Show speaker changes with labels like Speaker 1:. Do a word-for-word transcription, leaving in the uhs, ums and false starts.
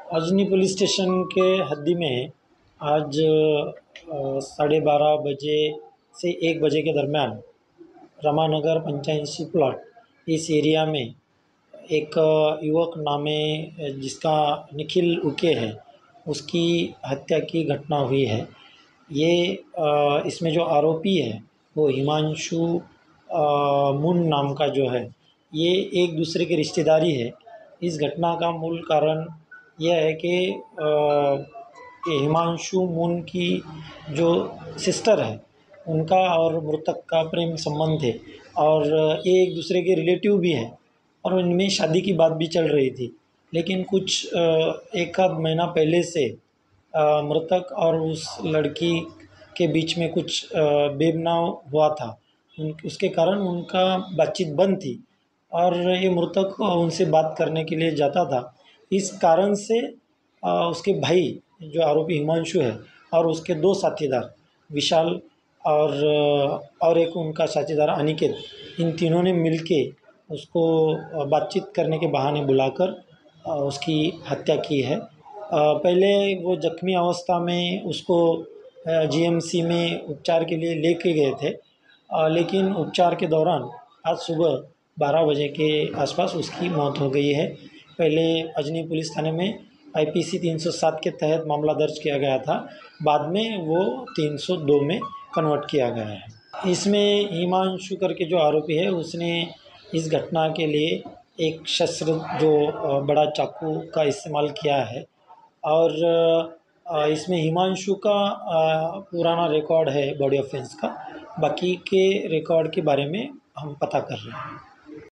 Speaker 1: Ajni police station के हद्दी में आज साढ़े बारह बजे से एक बजे के दरमियान रमानगर पंचायती प्लॉट इस एरिया में एक युवक नामे जिसका निखिल उके है, उसकी हत्या की घटना हुई है। ये इसमें जो आरोपी है वो हिमांशु मुन नाम का जो है, ये एक दूसरे के रिश्तेदारी है। इस घटना का मूल कारण यह है कि हिमांशु मुन की जो सिस्टर है उनका और मृतक का प्रेम संबंध है और ये एक दूसरे के रिलेटिव भी हैं और इनमें शादी की बात भी चल रही थी। लेकिन कुछ एक आध महीना पहले से मृतक और उस लड़की के बीच में कुछ बेबनाव हुआ था, उन उसके कारण उनका बातचीत बंद थी और ये मृतक उनसे बात करने के लिए जाता था। इस कारण से उसके भाई जो आरोपी हिमांशु है और उसके दो साथीदार विशाल और और एक उनका साथीदार अनिकेत, इन तीनों ने मिलके उसको बातचीत करने के बहाने बुलाकर उसकी हत्या की है। पहले वो जख्मी अवस्था में उसको जीएमसी में उपचार के लिए लेके गए थे, लेकिन उपचार के दौरान आज सुबह बारह बजे के आसपास उसकी मौत हो गई है। पहले अजनी पुलिस थाने में आईपीसी तीन सौ सात के तहत मामला दर्ज किया गया था, बाद में वो तीन सौ दो में कन्वर्ट किया गया है। इसमें हिमांशु करके जो आरोपी है उसने इस घटना के लिए एक शस्त्र जो बड़ा चाकू का इस्तेमाल किया है और इसमें हिमांशु का पुराना रिकॉर्ड है बॉडी ऑफेंस का। बाकी के रिकॉर्ड के बारे में हम पता कर रहे हैं।